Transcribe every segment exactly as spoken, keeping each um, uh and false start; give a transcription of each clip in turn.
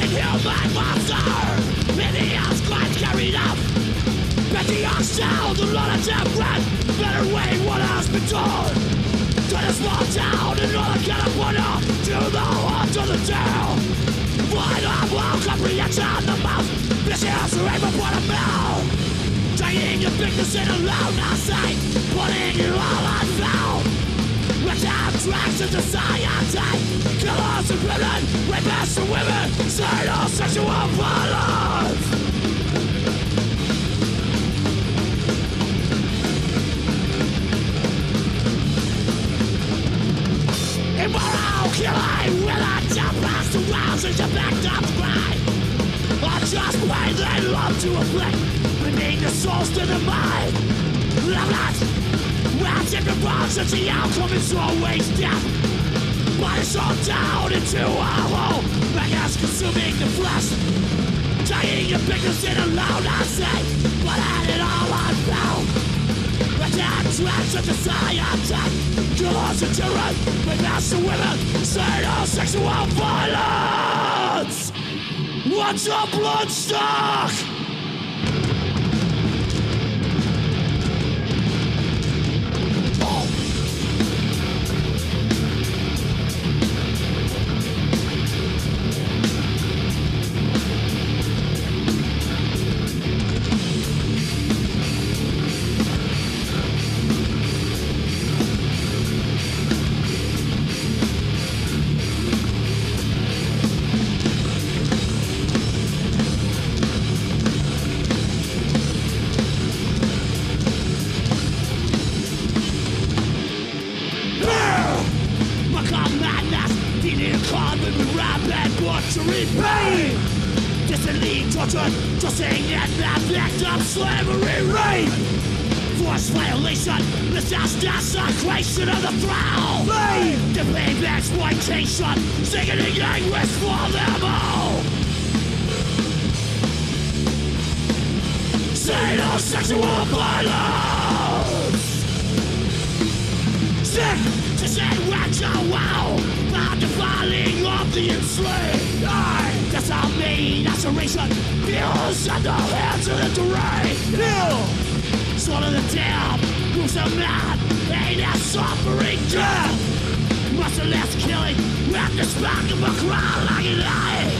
human monster. In the house, crimes carried out. Petty hostile, the lot of death breath. Better wait what has been told. To the small town in Northern California, to the heart of the town. Find a wall, comprehension, the mouth. This is a rainbow point of mouth. Taking your bigness in a loud sight, putting you all on found. Return tracks in society. Killers and women, rapists and women, serial sexual violence. Immoral killing with a jump to rouse as you backed up cry. Unjust way they love to afflict, bringing the souls to the mind. Love not, wrapped in the bones as the outcome is always death. Bodies all down into a hole, maggots consuming the flesh. Taking your bigness in a loud I say, but had it all unbound. Attack traps of society, killers and children, rapists and women, serial sexual violence. What's a bloodstock? Pain, distantly tortured, trusting in the act of slavery, rape, forced violation, desecration of the thrall, pain, the pain exploitation, sickening anguish for them all. Sadal sexual violence, sick to say wax a wow, not the falling of the enslaved. That's how me, laceration, feels at the hands of the terrain. Ill, swallow the damn, who's a man, ain't that suffering death. Merciless killing, wrap the spark of a crowd like an eye.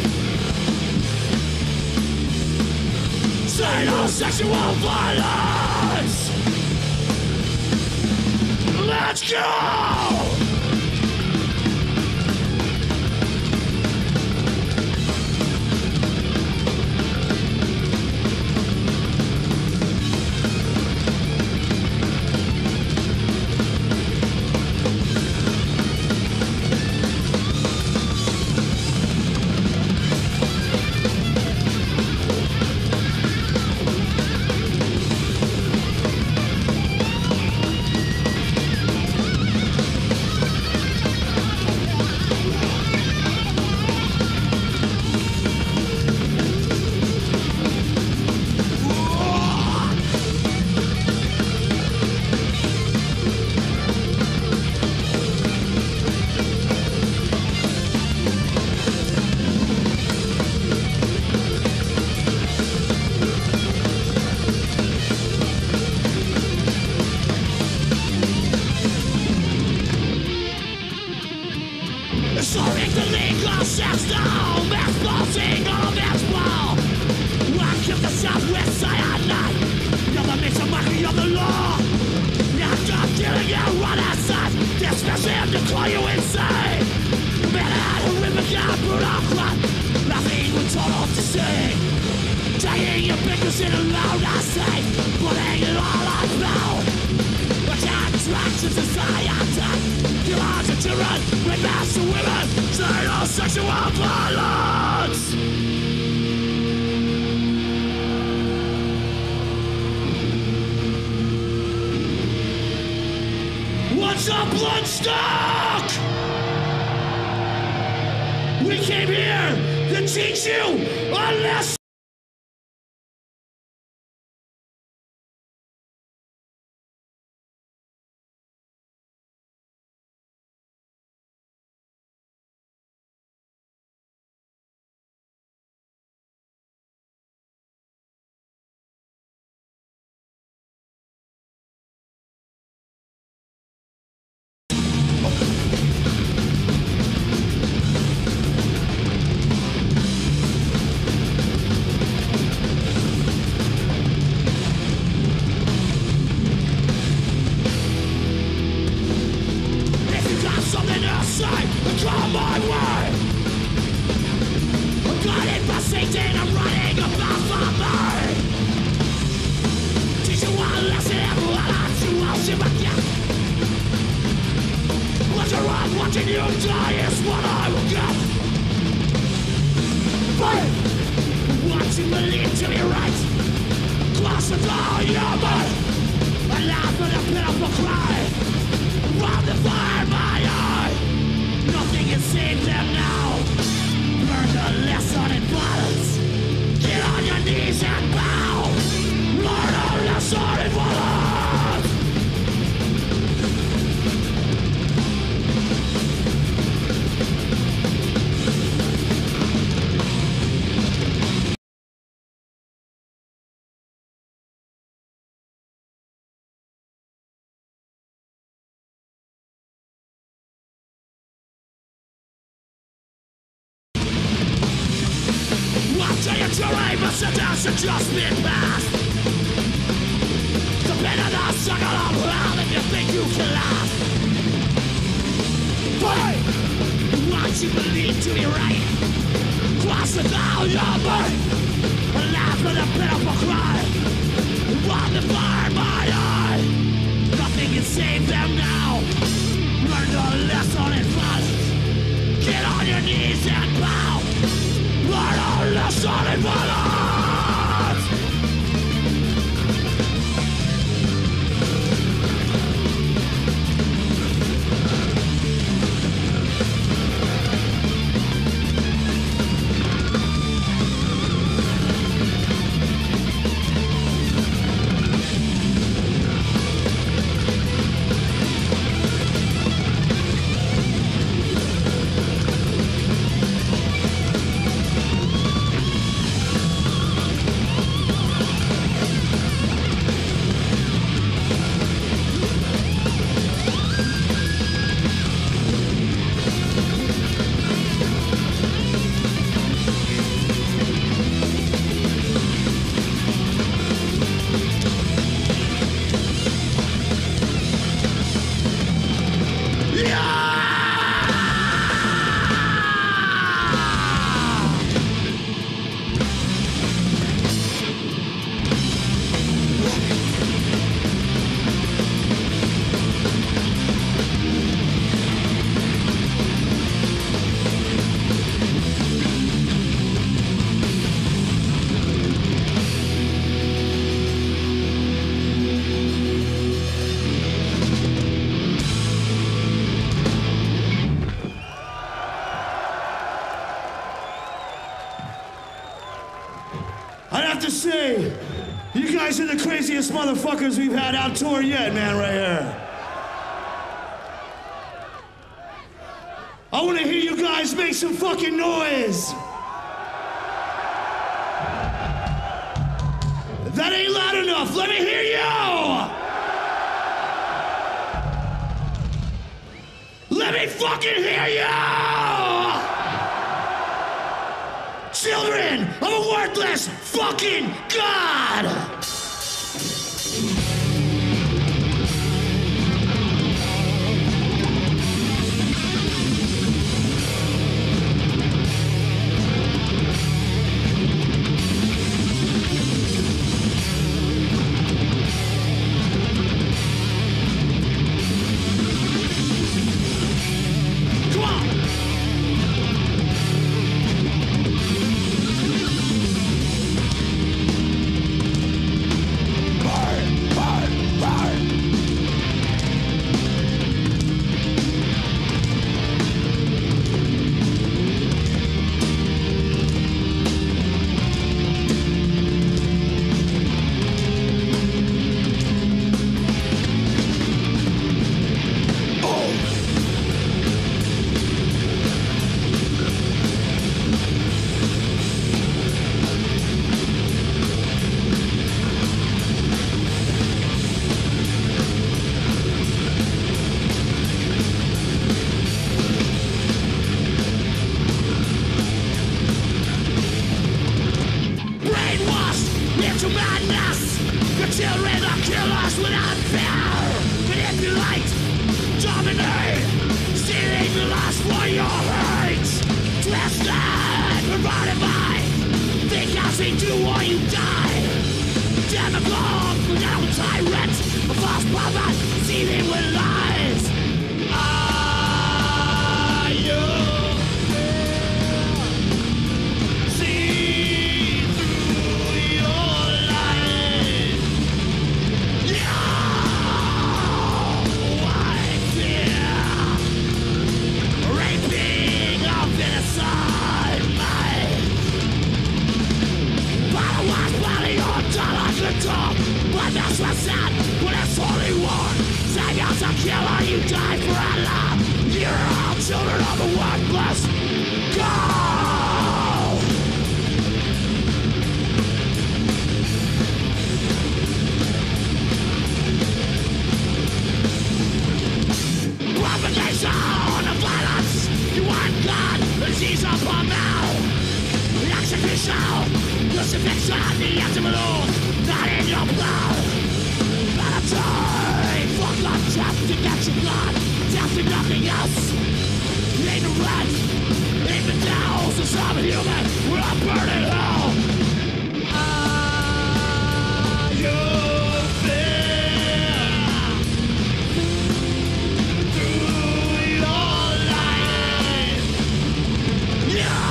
Sadal sexual violence. Let's go! Restoring the legal system, exposing all of its wall. One keep the southwest cyanide. Never makes a mockery of the law. After killing you, run outside. Dismiss him, declare you insane. Man, I horrific and brutal crime. Nothing we told off to see. Taking your pictures in a loud I say, putting it all on bound. Attack tracks in society. Killers and children, rapists and women, serial sexual violence. What's up, Bloodstock? We came here to teach you a lesson. the Satan I'm running about for mine. Teach you one lesson and one or two, I'll ship a gap. Pleasure of watching you die is what I will get. Fight! What you believe to be right. Cross the door, you're mine. I laugh at a pitiful cry. From the fire, my eye. Nothing can save them now. Learn the lesson in violence. Get on your knees and bow. Learn a lesson in violence. Your aim of sentence has just been passed. The pain of the circle of hell that you think you can last. Fight! What you believe to be right. Cross the down your mind. Laugh with a pitiful cry. Run the fire, my eye. Nothing can save them now. Learn the lesson in violence. Get on your knees and bow. Learn a lesson in violence! To say, you guys are the craziest motherfuckers we've had out tour yet, man, right here. I want to hear you guys make some fucking noise. That ain't loud enough. Let me hear you. Let me fucking hear you. Children of a worthless fucking God! Stealing the lust for your hate, twisted, provided by nothing to or you die. Demagogue, forgettable tyrant, a false prophet, seething with lies. Are you see through your lies? Yeah, I fear raping of innocent minds. But I was bloody on time I could talk. But that's what's sad when it's holy war. Saviors a killer, you die for Allah. You're all children of the worthless. Go! Propagation of violence. You want God, disease upon now. Execution, crucifixion, the antidote, not in your blood. Mandatory, fuck on death to get your blood, death and nothing else. Ignorant, even now, so some human will burn in hell. Are you there? Through your life, yeah.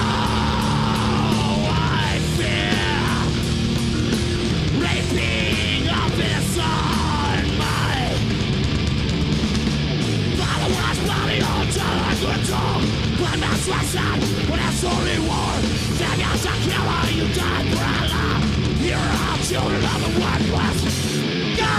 Raping of innocent mind. Followers body on time I could talk. But that's what's sad when it's only war. Saviors a killer, you die for Allah. You're all children of the worthless. Go!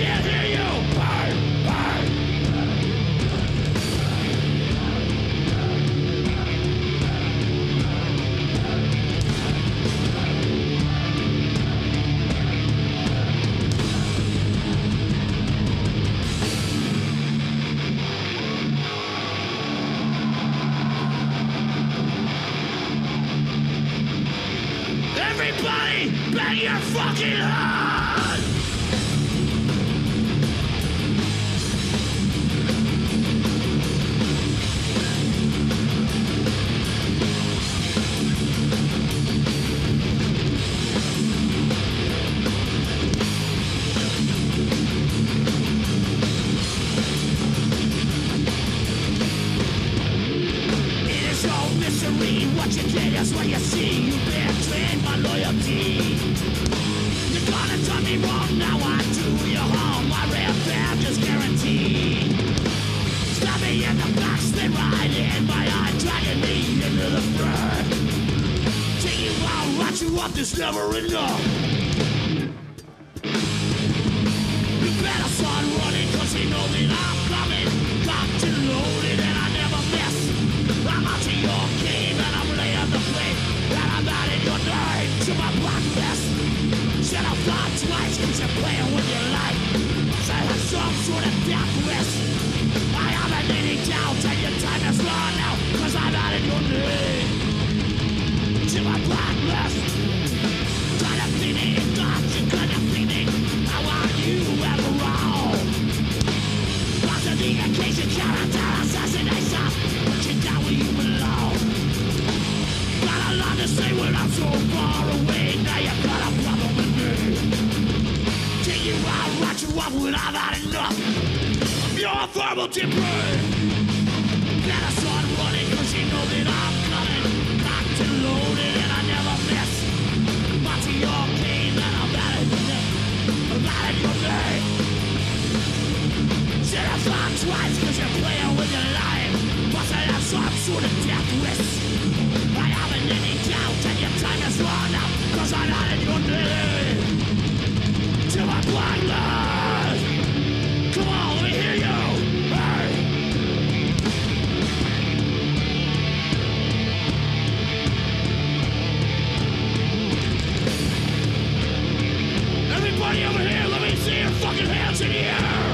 can't hear you. Burn, burn. Everybody, bang your fucking head! It is all misery, what you get is what you see. You've been trained my loyalty. You're gonna turn me wrong, now I do you harm. My revenge is guaranteed. Stab me in the back, spin right in my eye, dragging me into the flood. Take you out, watch you up, there's never enough. You better start running, cause you know that I'm coming. Cocked and loaded and I never miss. I'm out to your game and I'm laying the blade. And I'm adding your name to my blacklist. Said I've thought twice cause you're playing with your life. Said I have some sort of death wish. I haven't any doubt and your time has run out. Cause I've added your name to my blacklist. Try to be me, thought you couldn't be me. I want you ever wrong. After the occasion, character assassination. Put you down where you belong. Got a lot to say when I'm so far away. Now you got a problem with me. Take you out, write you up when I've had enough of your verbal debris. Better start running cause you know that I'm coming. Cocked and loaded and I never miss. Back to your game and I'm out of your name. I'm out of your name. Said I've thought twice cause you're playing with your life. But I have some sort of death wish. I haven't any doubt and your time has run out. Cause I'm out of your name to my blacklist. Come on, let me hear you. Hey. Everybody over here, let me see your fucking hands in the air.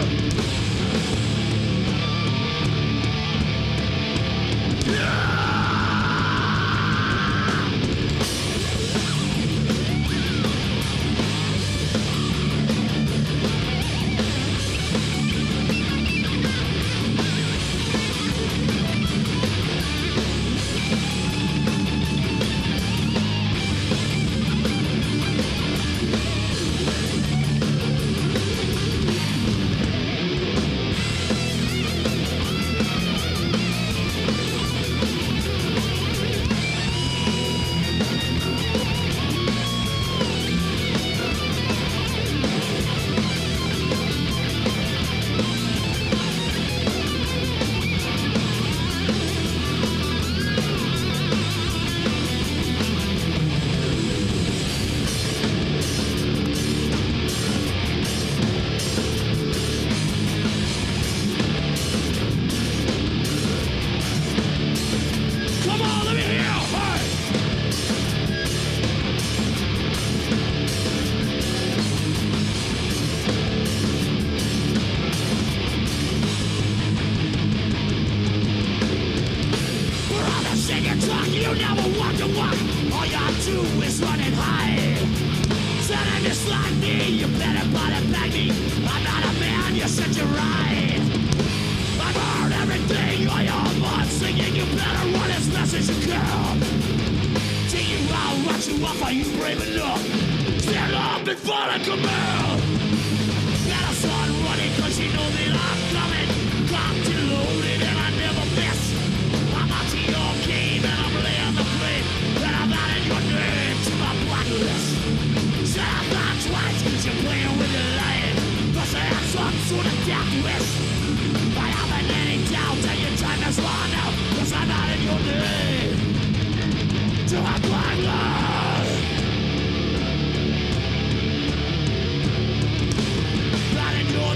Not in your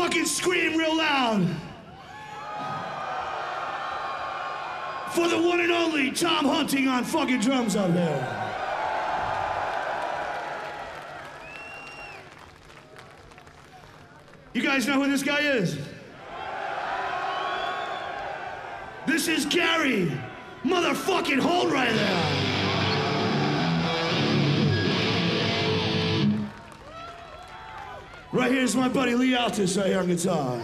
fucking scream real loud for the one and only Tom Hunting on fucking drums out there. You guys know who this guy is? This is Gary motherfucking Holt right there. Right here's my buddy Lee Altus right here on guitar.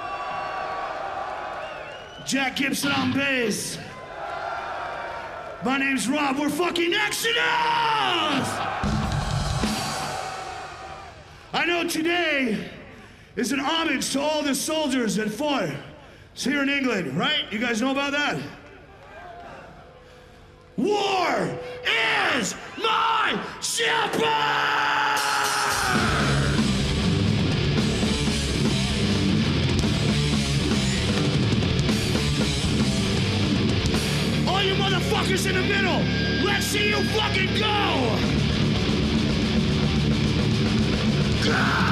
Jack Gibson on bass. My name's Rob, we're fucking Exodus! I know today is an homage to all the soldiers that fought here in England, right? You guys know about that? War is my shepherd! All you motherfuckers in the middle, let's see you fucking go! Go!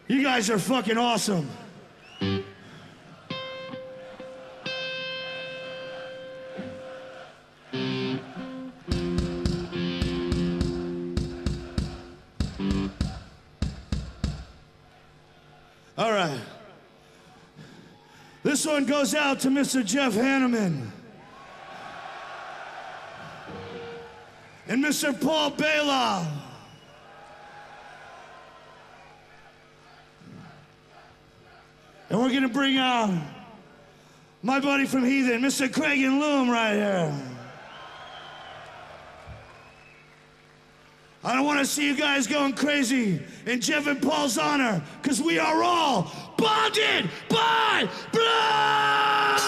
You guys are fucking awesome. All right. This one goes out to Mister Jeff Hanneman and Mister Paul Bela. And we're gonna bring out my buddy from Heathen, Mister Craig and Loom right here. I don't want to see you guys going crazy in Jeff and Paul's honor, because we are all bonded by blood!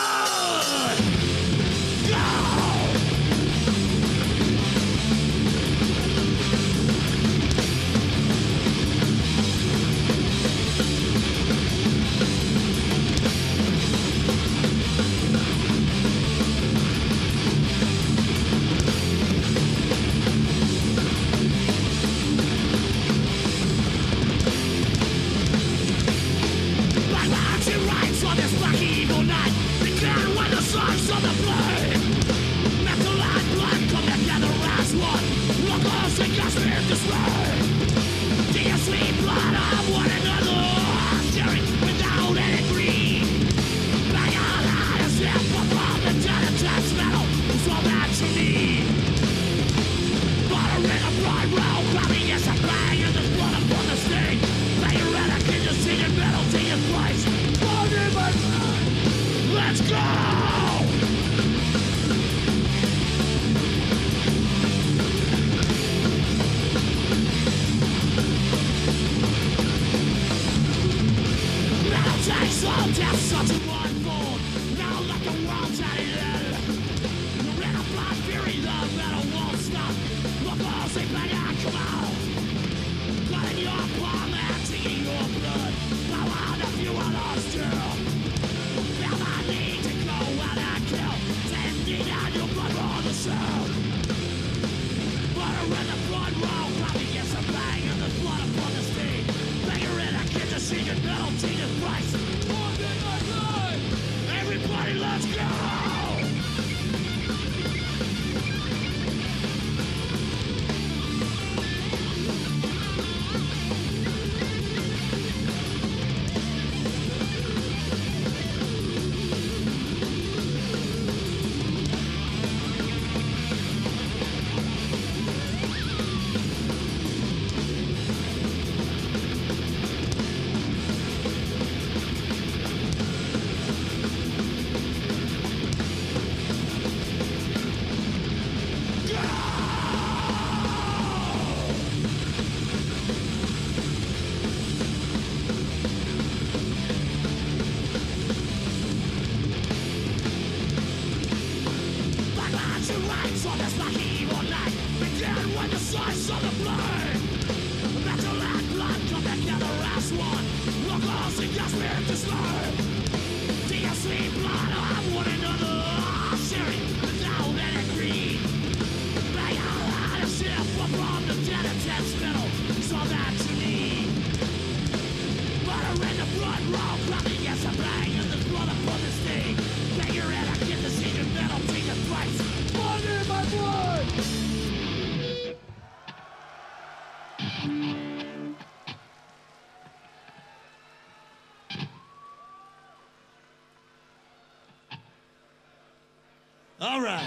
All right.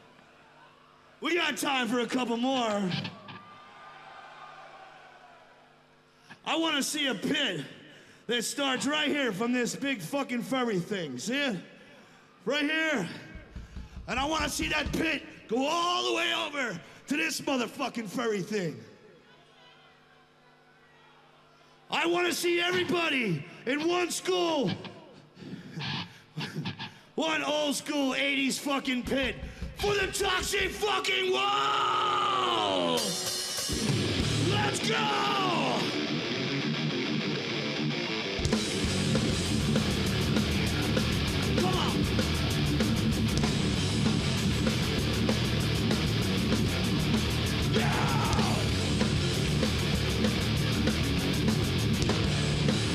We got time for a couple more. I want to see a pit that starts right here from this big fucking furry thing. See it? Right here. And I want to see that pit go all the way over to this motherfucking furry thing. I want to see everybody in one school. One old school eighties fucking pit for the toxic fucking wall! Let's go! Come on! Yeah!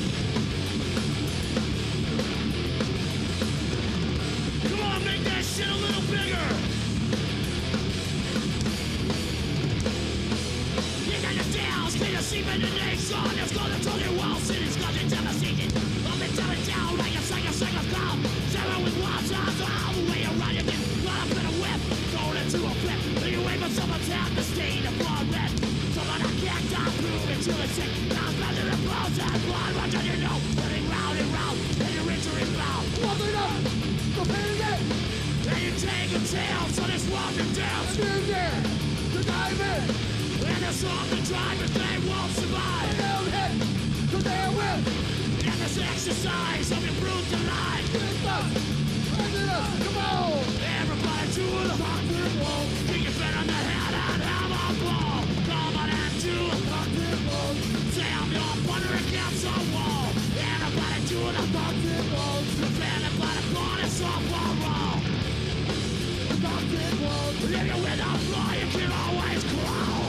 the nation is gonna turn your wall, city's got you devastated. I've been tearing down like a second second cloud. Zero with watch eyes all the way around you. Then got up in a whip, thrown into a flip. And you wait for someone's hand to stain the blood red. Someone I can't die, prove it till it's sick. Now I'm better than blows and blood runs on your nose. Running round and round, and you're injuring bound. Walking up, the pain it. And you take a tail, so this walking down. And there, the dive in. And the song to drive, but they won't survive. They don't hit, so they will. And this exercise of your brutalized. Get up, raise it up, come on. Everybody to the fucking wall. Kick your foot on the head and have a ball. Come on and do the fucking wall. Say I'm your partner against the wall. Everybody to the fucking wall. Prepare the body for the softball roll. Fucking wall. If you're with a fly, you can always crawl.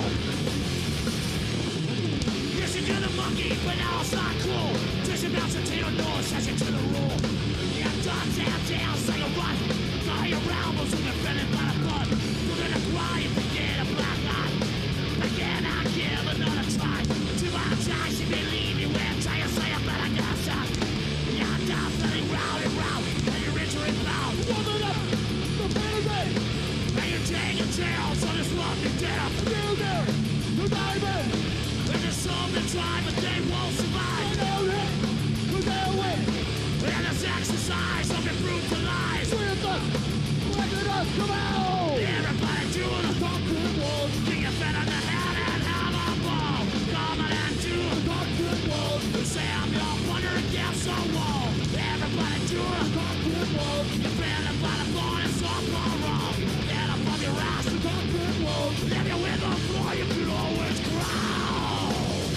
Listen to the monkey, but now it's not cool. Just about to take a nose, says it to the rule. Yeah, done, down, down, say a run. Fly around, was offended by the blood. You're gonna cry if you get a black eye. But can I give another try? Too much time, she believe me when try to say I better get shot. Yeah, I'm down, feeling round and round, and you're entering bound. Woman up, the baby. And you're taking tails on this walking down. You there, you're diving. And there's some that try, but they won't survive. They don't hit, but they'll win. And this exercise of your brutalized. Three of us, wake it up, come on. Everybody do the fucking wall. Kick your foot on the head and have a ball. Come on and do the fucking wall. Say I'm your partner against the wall. Everybody do the fucking wall. You feel the bottom ball and softball roll. Get up on your ass, the fucking wall. If you're with the floor, you can always growl.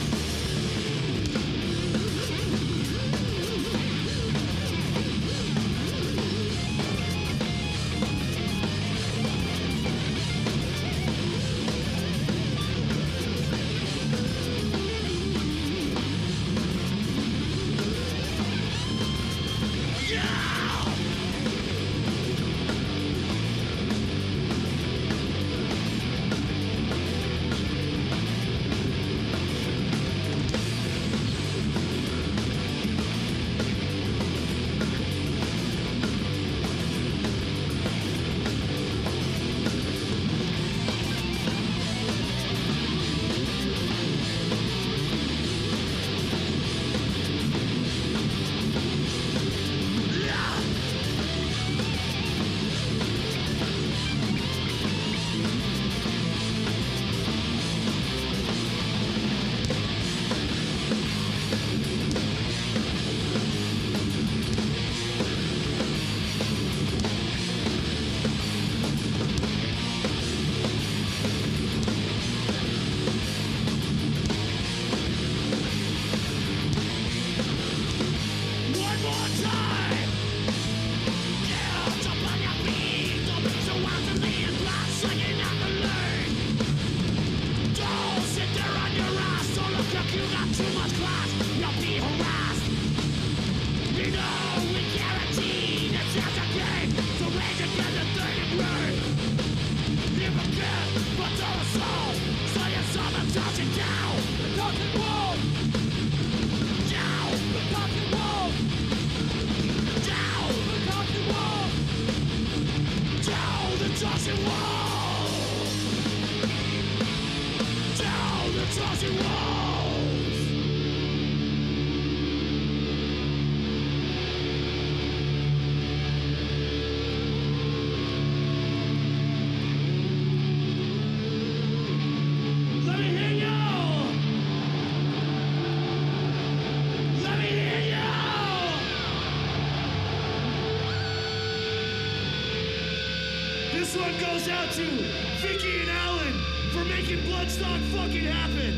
This one goes out to Vicky and Alan for making Bloodstock fucking happen.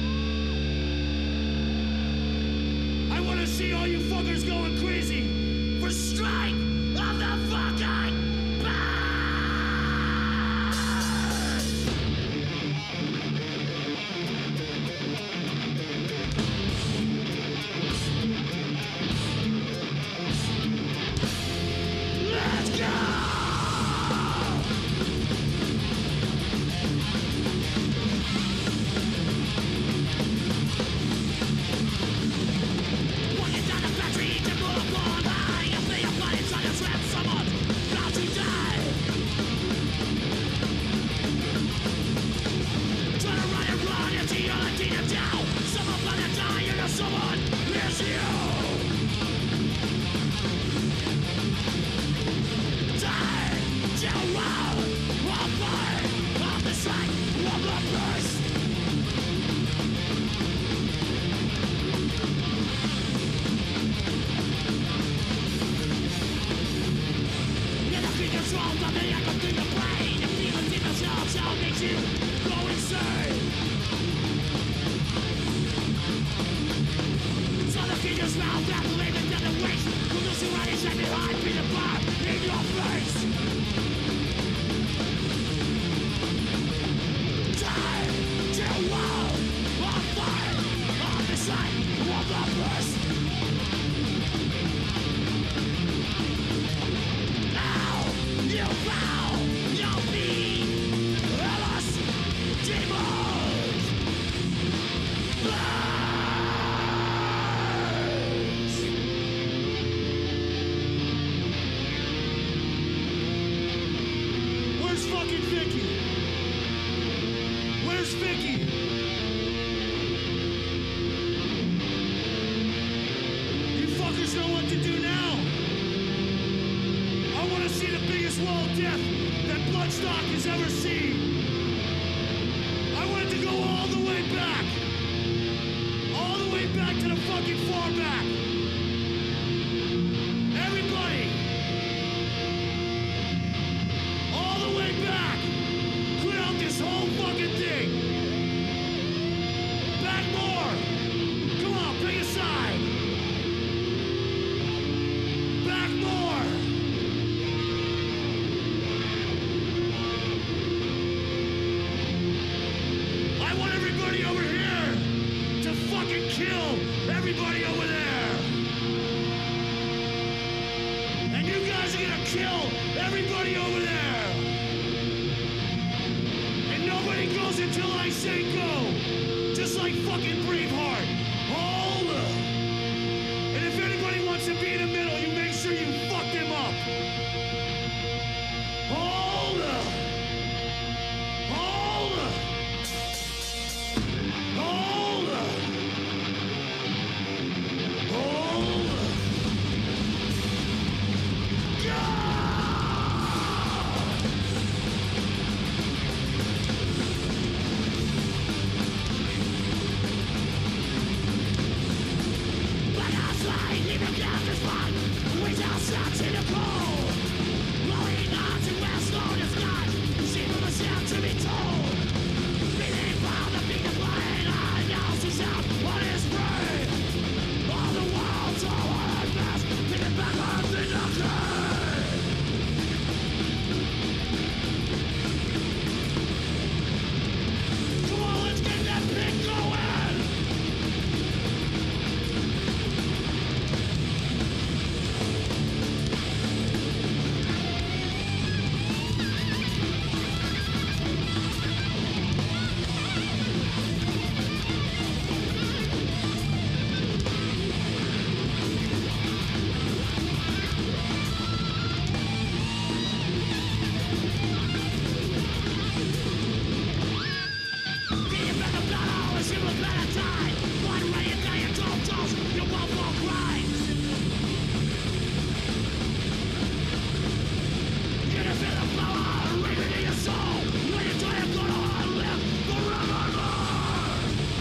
I want to see all you fuckers going crazy for Strike of the fucking smell that believing that the waste will lose your eyes and behind me the bar in your face. Time to wow on fire on the side of the burst. Now you bow, you'll be us demons. Where's fucking Vicky? Where's Vicky? You fuckers know what to do now. I want to see the biggest wall of death that Bloodstock has ever seen. I want it to go all the way back. All the way back to the fucking far back. Everybody. All the way back. Clear out this whole fucking thing. Back more. Come on, pick a side. Back more. I want everybody over here to fucking kill everybody over there. And you guys are gonna kill everybody over there. And nobody goes until I say go. Just like fucking Braveheart. Hold up. And if anybody wants to be in the middle, you make sure you fuck them up. Hold up. Hold up. Hold up. Hold up. Go! But outside, leaving down this spot, we just out to the cold. Rolling on to where slow the sky, see from the sound to be told. Being proud to be the blind, I know to shout what is free. All the world's all on fast, picking back up in the cave. Come on, let's get that pit going. Being back of blood, always you will better die. One way you die, you don't toss, you won't walk right. You can feel the power ringing in your soul. When you die, you're gonna live forevermore.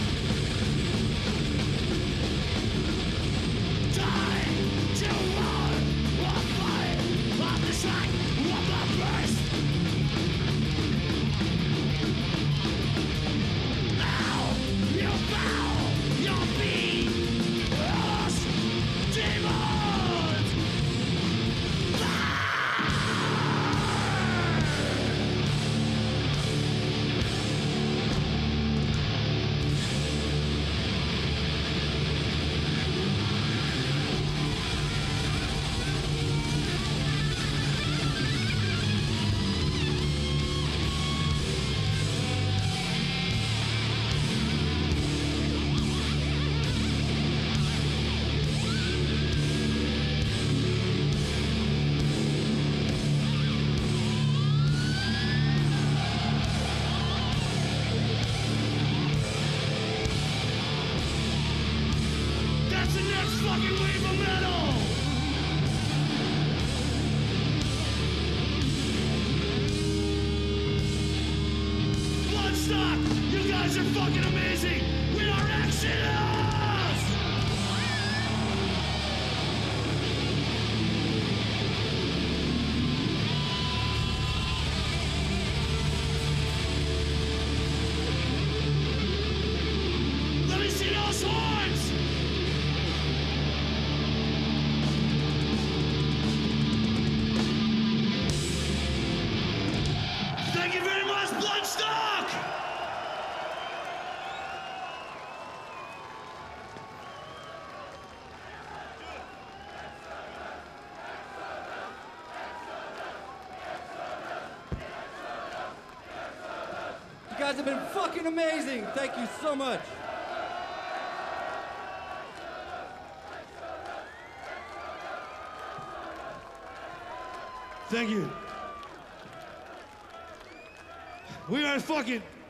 Time to run or fight on the side of the burst. Now you bow, you'll be us demons. That's the next fucking wave of metal. Bloodstock, you guys are fucking amazing. We are Exodus. Let me see those horns. guys have been fucking amazing. Thank you so much. Thank you. We are fucking